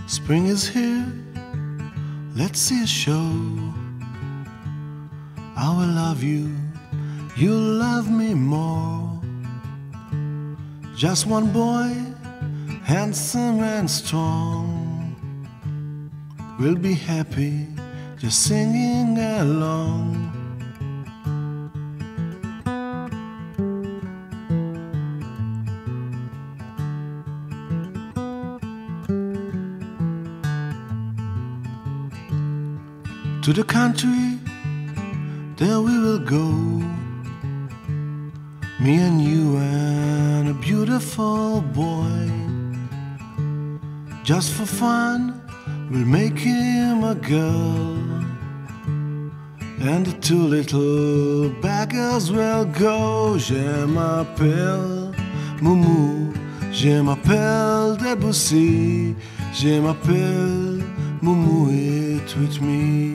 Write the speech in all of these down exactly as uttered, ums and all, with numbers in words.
Spring is here, let's see a show. I will love you, you'll love me more. Just one boy, handsome and strong, we'll be happy just singing along. To the country, there we will go, me and you and a beautiful boy. Just for fun, we'll make him a girl, and the two little beggars will go. Je m'appelle Moumou, je m'appelle Debussy, je m'appelle Moumou, it with me.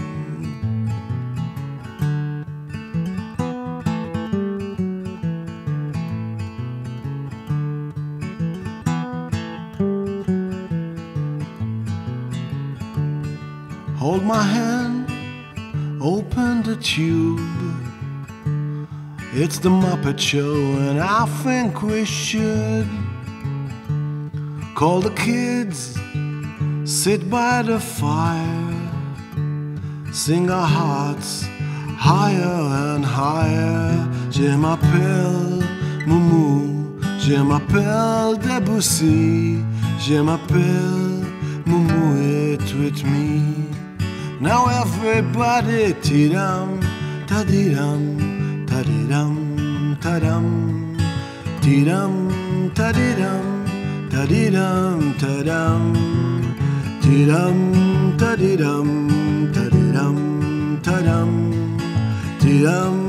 Hold my hand, open the tube. It's the Muppet Show and I think we should call the kids, sit by the fire, sing our hearts higher and higher. Je m'appelle Moumou, je m'appelle Debussy, je m'appelle Moumou, it with me. Now everybody tidam, tidam, tidam, tidam, tidam, tidam, tidam, tidam, tidam, tidam, tidam, tidam, tidam.